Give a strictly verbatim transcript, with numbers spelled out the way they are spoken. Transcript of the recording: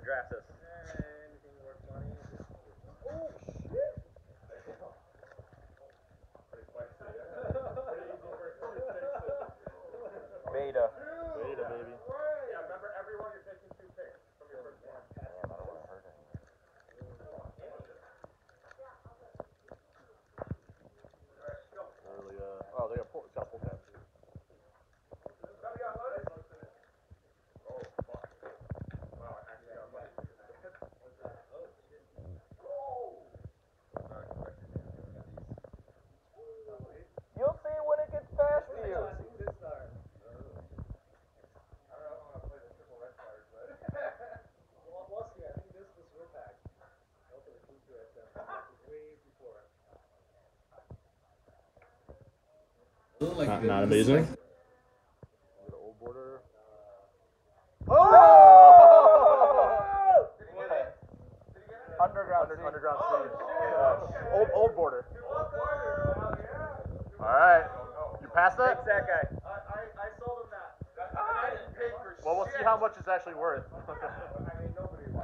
draft us. Anything worth money? Oh shit! Beta. Beta, baby. Yeah, remember everyone you're taking two picks from your first one. Damn, I don't want to hurt anyone. Early, uh, oh, they got full, it's got full tabs. You'll see when it gets fast for you. Not, not amazing. Old border. Oh! Underground. Under, underground sleeves. Uh, old old border. All right. You passed that? Fix that guy. I, I, I sold him that. I didn't pay for shit. Well, we'll see how much it's actually worth.